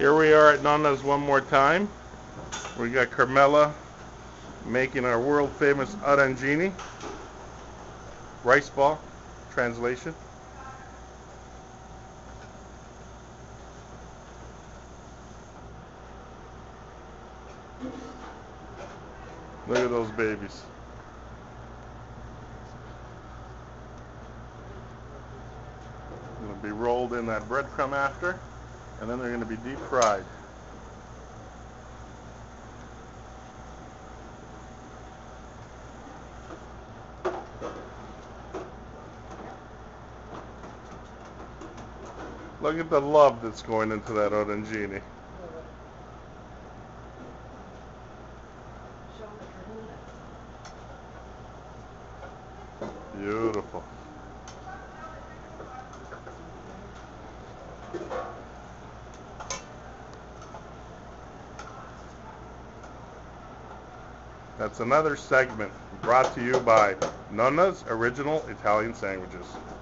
Here we are at Nonna's one more time. We got Carmela making our world famous Aracini. Rice ball, translation. Look at those babies. Going to be rolled in that breadcrumb after, and then they're going to be deep fried. Look at the love that's going into that Aracini. Beautiful. That's another segment brought to you by Nonna's Original Italian Sandwiches.